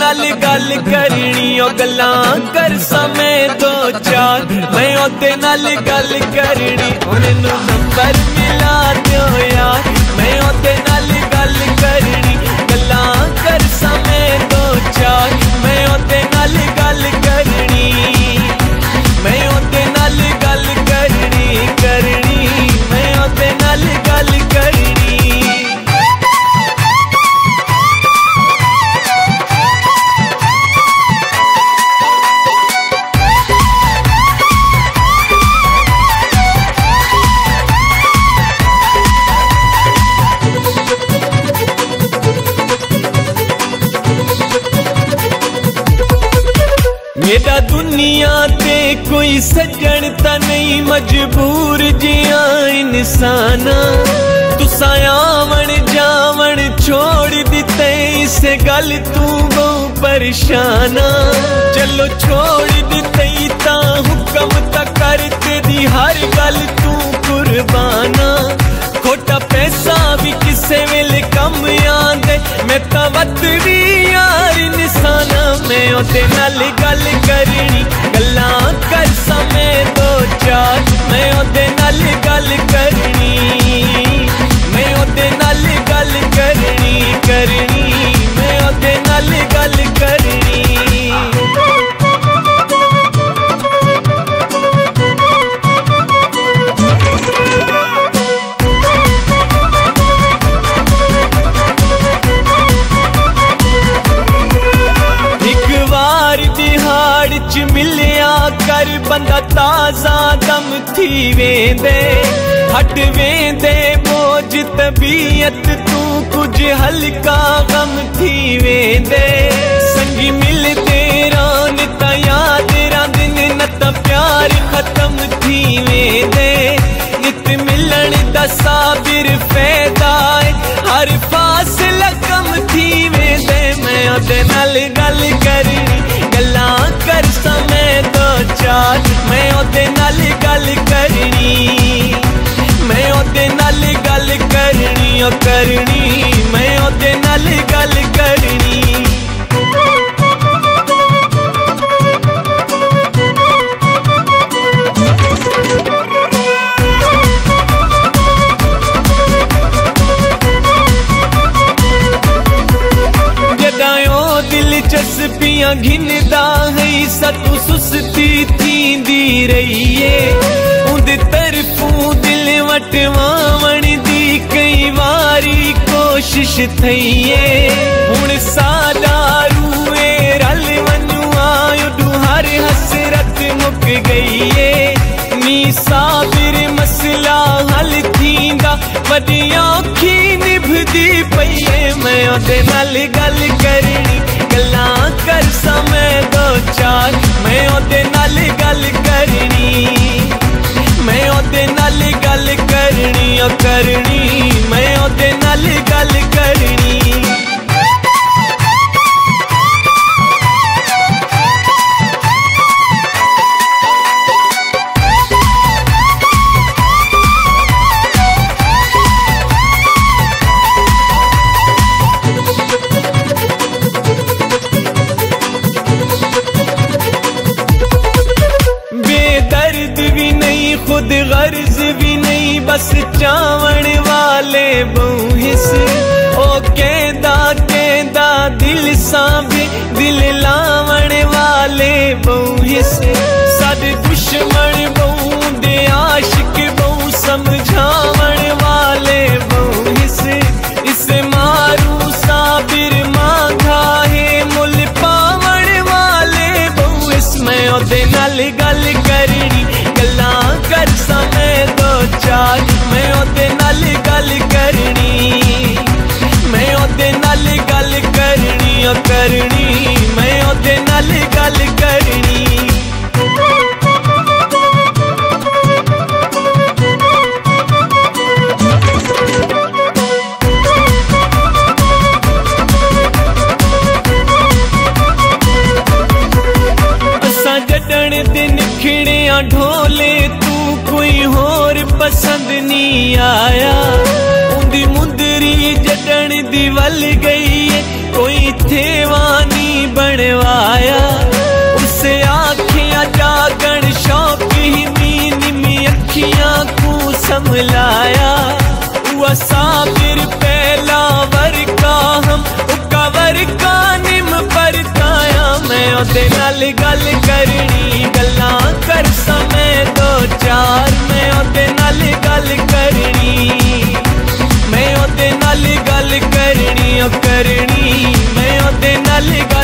नाल गल करनी ओ गल्लां कर समय दो चार मैं ओदे नाल गल करनी उन्हें नंबर मिला दो यार मैं ओदे नाल गल करनी गल्लां कर समय दो चार मैं ओदे नाल गल करनी मैं ओदे नाल गल करनी मैं ओदे नाल गल करनी। मेरा दुनिया ते कोई सज्जन ता नहीं मजबूर जिया इंसाना तुसा आवण जावण छोड़ दिते इसे गल तू बहु परेशाना चलो छोड़ दिते ता हुक्म ता करते दी हर गल तू कुर्बाना खोटा पैसा भी किसे वेले कम आंदे मैं ता वत भी यार इंसाना मैं ओदे नाल गल करनी गल्लां कर समय दो चार मैं ओदे नाल गल करनी मैं ओदे नाल गल करनी मैं ओदे नाल गल करनी। मिलिया कर बंदा ताजा दम थी वेंदे हट वेंदे बोझ तबीयत तू कुछ हल्का गम थी वेंदे संगी मिलते रान ता याद दिन नत प्यार खत्म थी वेंदे नित मिलन दा साबिर फैदा हर फासला कम थी वेंदे मैं ओदे नाल गल करनी गल्लां कर समय दो चार मैं ओदे नाल गल करनी मैं ओदे नाल गल करनी ओ करनी मैं ओदे नाल गल करनी। दिलचस्पियां घिनदा है सतू सुस्ती थींदी रहीए उंदे तरफों दिल वटवावण दी कई वारी कोशिश थईए हुण सादा रूए रल वञू आयो हर हसरत मुक गईए नी साबिर मसला हल थींदा वॾी औखी निभदी पईए मैं ओदे नाल गल करनी गल्लां कर समय दो चार मैं ओदे नाल गल करनी मैं ओदे नाल गल करनी ओ करनी मैं ओदे नाल गल करनी। खुद गर्ज भी नहीं बस चावण वाले बहु हिस ओ कहदा दिल सा भी दिल लावण वाले बहु हिस सद दुश्मन बहु दे आशिक बहु समझावण वाले बहु हिस इसे मारू साबिर मांगा है मुल पावण वाले बहु हिस मैं ओदे नाल गल करनी गल्लां कर समय दो चार मैं ओदे नाल गल करनी मैं ओदे नाल गल करनी ओ करनी मैं ओदे नाल गल करनी। असा जडण दिन खिड़िया ढोले तू कोई होर पसंद नहीं आया उंदी मुंदरी जडन दी वल गई कोई थेवानी बन बनवाया। उसे आखियां जागण शौक ही नीमी अखियां को संभलाया। हुआ साबिर पहला वर का हम उकावर का निम परताया। मैं ओदे नाल गल करनी गल्लां कर समय दो चार। मैं ओदे नाल गल करनी, मैं ओदे नाल गल करनी ओ करनी। मैं ओदे नाल